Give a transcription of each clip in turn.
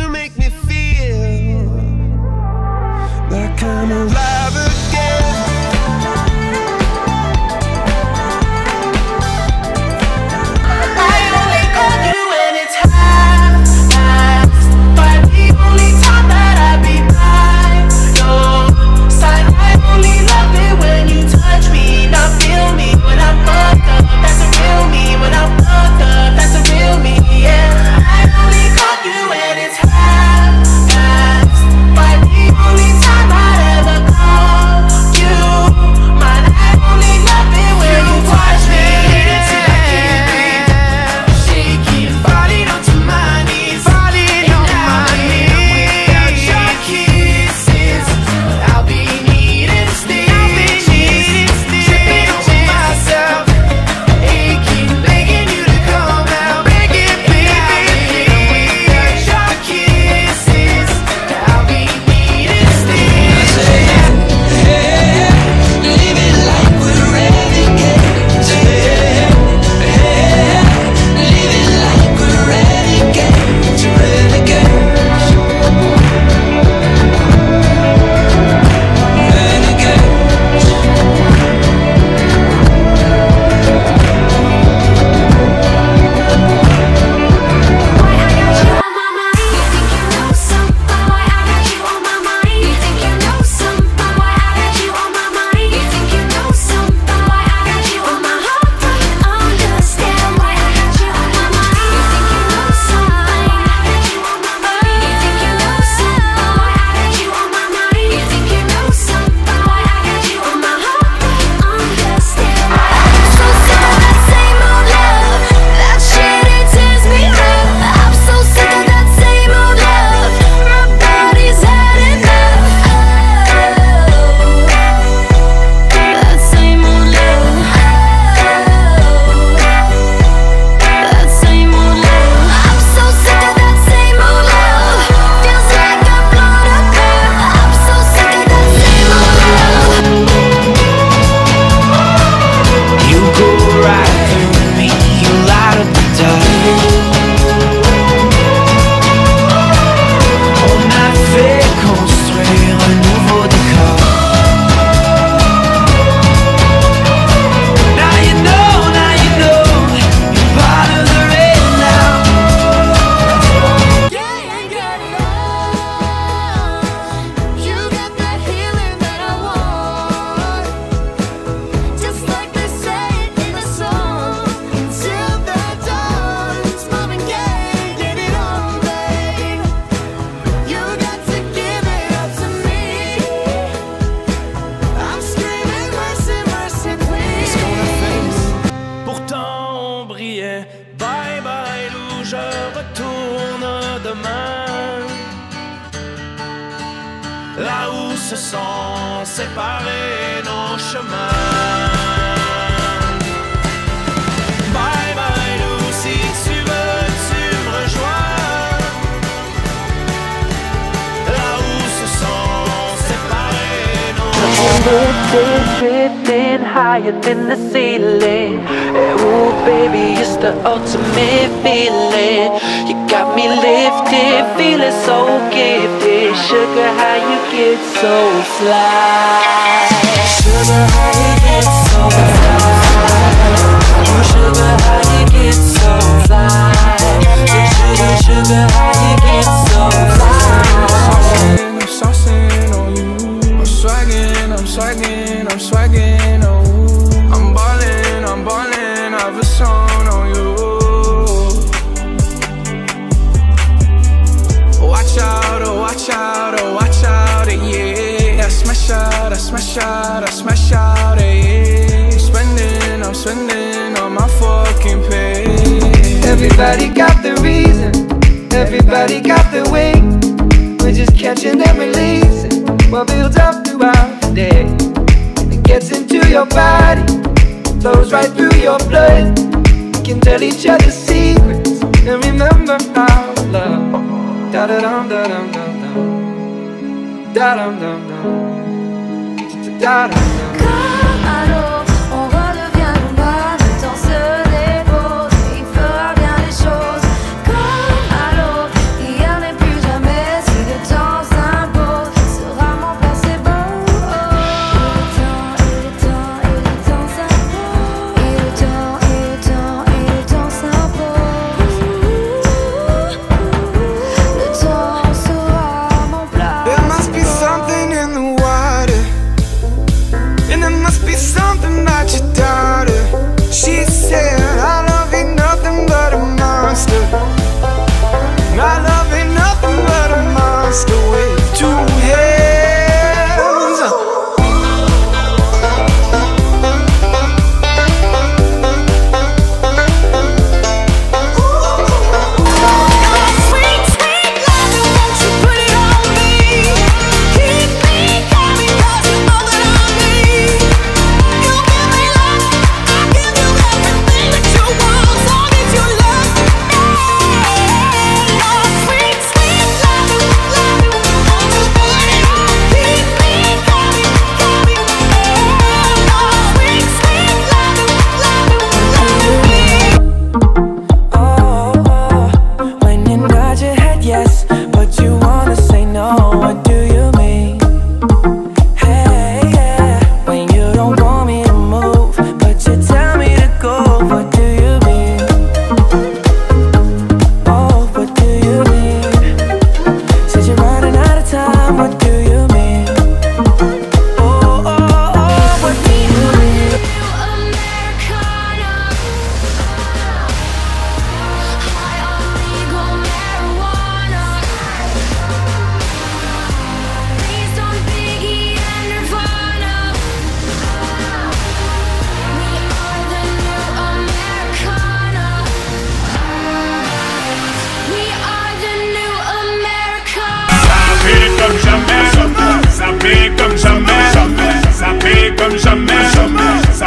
make me feel like I'm alive again. I only call you when it's high, but the only time that I be by your side. I only love it when you touch me, not feel me when I'm fucked up. That's a real me. When I'm fucked up, that's a real me, yeah. I only call you when it's high, but the only time I ever call you mine. I only love it when you touch me. Till I can't breathe, shaking, falling onto my knees, falling on my knees. Without your kisses, I'll be needing stitches, tripping over myself, aching, begging you to come out, begging, baby. Without your kisses, I'll be needing stitches. Live it like we're renegades. Live it like we're renegades. Renegades. Boy, I got you on my mind. You think you know something? Boy, I got you on my mind. You think you know something? Boy, I got you on my mind. You think you know something? Boy, I got you on my heart. Understand? Boy, I got you on my mind. You think you know something? Boy, I got you on my mind. You think you know something? Boy, I got you on my mind. You think you know something? Boy, I got you on my heart. Understand? So sick of that same old love. That shit, it tears me up. I'm so sick of that same old love. My body's had enough. That same old love. That same old love. I'm so sick of that same old love. Feels like I've blown up. I'm so sick of that same old love. You go right through me, you light up the dark. On a fait construire un nouveau décor. Now you know, you're part of the rain now. You got the healing that I want. Just like they say in the song. Till the dawn's mom and Gaye, get it on, babe. You got to give it up to me. I'm screaming mercy, mercy, please. Pourtant on brillait. Bye bye Lou, je retourne demain. Là où se sont séparés nos chemins. Bye bye Lou, si tu veux, tu me rejoins. Là où se sont séparés nos Lifting, drifting higher than the ceiling. Ooh, baby, it's the ultimate feeling. You got me lifted, feeling so gifted. Sugar, how you get so fly? Sugar, how you get so fly? Oh, sugar, how you get so fly? Sugar, sugar, how you get so fly? I'm saucing on you. I'm swagging, I'm swagging, oh. I'm ballin', I've a song on you. Watch out, oh watch out, oh watch out, yeah. I smash out, I smash out, I smash out, yeah. I'm spending on my fucking pay. Everybody got the reason, everybody got the way. We're just catching and releasing what builds up throughout the day. It gets into your body, flows right through your blood. We can tell each other secrets and remember our love. Da da dum da dum dum dum, da dum dum dum, da dum dum. Comme à l'eau, on redevient nous-mêmes. Le temps se dépose, il fera bien les choses. Comme à l'eau, hier n'est plus jamais.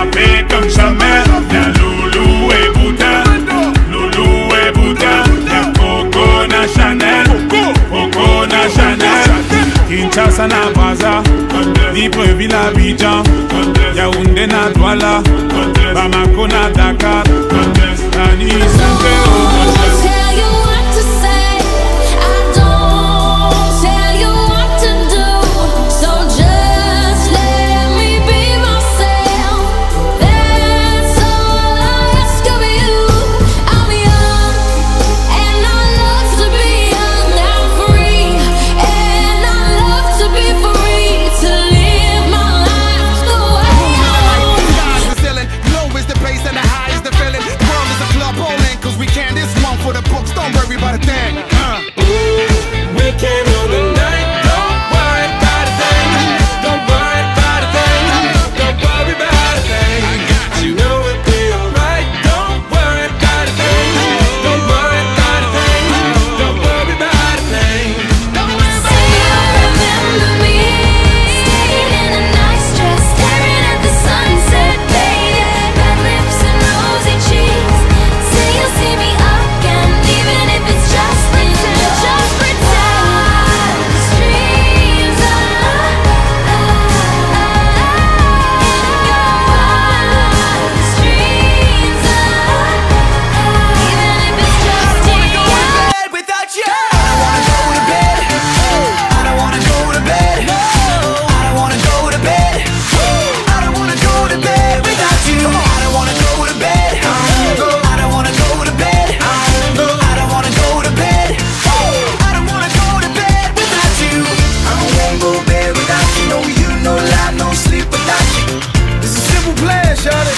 tapé comme jamais. Y'a Loulou et Bouddha, Loulou et Bouddha. Y'a Coco na Chanel, Coco na Chanel. Kinshasa na Brazza, Libreville à Abidjan, Yaoundé na Douala, Bamako na Dakar, Tani Santé au Tell you what to say, I don't tell you what to do. So just let me be myself. That's all I ask of you. I'm young and I love to be young. I'm free and I love to be free to live my life the way I want. Sky's the ceiling, low is the bass and the high is the feeling. The world is a club bowling, cause we can this one for the books. Don't worry about a thing. We came on the night. Don't worry about a thing. Don't worry about a thing. Don't worry about a thing. You know it'll be alright. Don't worry about a thing. Don't worry about a thing. Don't worry about a thing. Say you remember me in a nice dress, staring at the sunset, baby. Red lips and rosy cheeks. Say you'll see me again, even if it's just pretend. Just pretend. Streams of in your wildest dreams of even if it's just in your Without you, I don't wanna go to bed. I don't wanna go to bed. I don't wanna go to bed. I don't wanna go to bed without you. I don't wanna go to bed. I don't wanna go to bed. I don't wanna go to bed. I don't wanna go to bed without you. I don't wanna go to bed without you. No you, no lie, no sleep without you. It's a simple plan, shawty.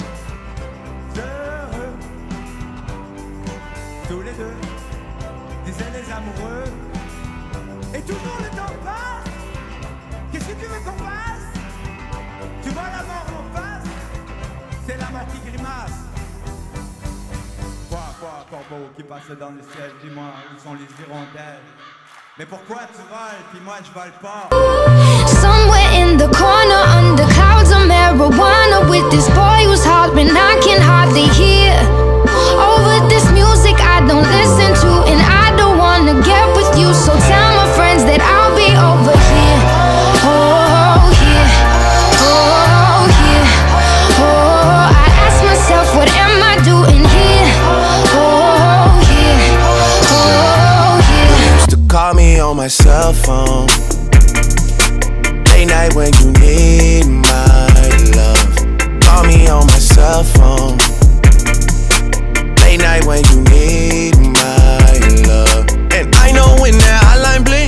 Tous les deux, disaient les amoureux. Et toujours le temps passe. Qu'est-ce que tu veux qu'on fasse? Tu vois la mort en face? C'est la mort qui grimace. Quoi, corbeau qui passe dans le ciel? Dis-moi, où sont les hirondelles? Mais pourquoi tu voles, puis moi je vole pas? Somewhere in the corner, under clouds of marijuana, with this boy who's hollering I can hardly hear. Over this music I don't listen to, and I don't wanna get with you. So tell my friends that I'll be over here. Oh, here. Oh, here. Oh, I ask myself, what am I doing here? Oh, here. Oh, here. Used to call me on my cell phone. Late night when you need my love. Call me on my cell phone. Late night when you need my love. And I know when that hotline blink,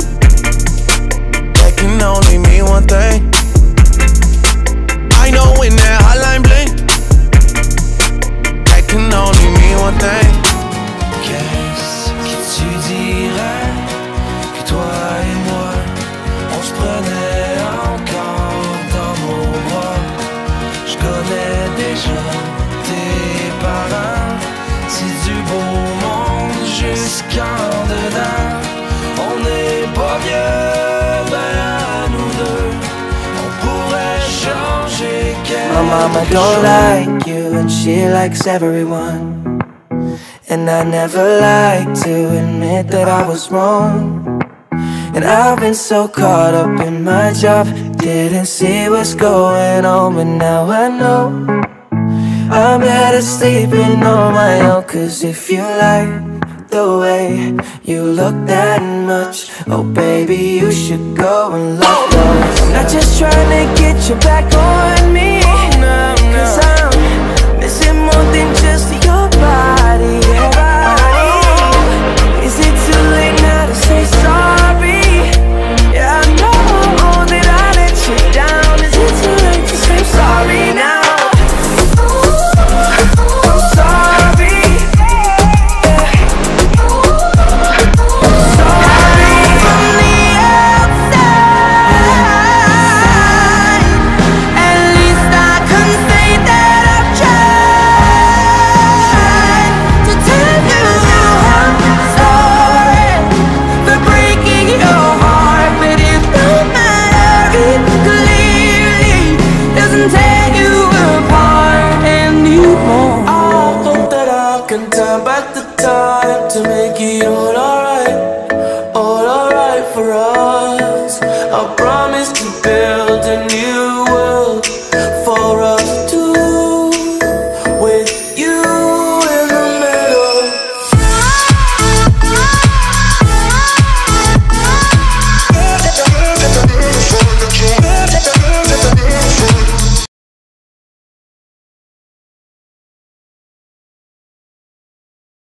that can only mean one thing. I know when that hotline blink, that can only mean one thing. Qu'est-ce que tu dirais que toi et moi on se prenait encore dans nos bras? Je connais déjà tes parents, c'est du beau monde jusqu'en dedans. On n'est pas vieux, ben à nous deux, on pourrait changer quelque My mama don't like you and she likes everyone. And I never like to admit that I was wrong. And I've been so caught up in my job, didn't see what's going on, but now I know I'm better sleeping on my own. Cause if you like the way you look that much, oh baby, you should go and lock doors. I'm not just trying to get you back on me, cause I'm missing more than just your body. Is it too late now to say sorry? Yeah, I know that I let you down. Is it too late to say sorry now? I'm sorry. Sorry from the outside. At least I can say that I've tried. for us. I promise to build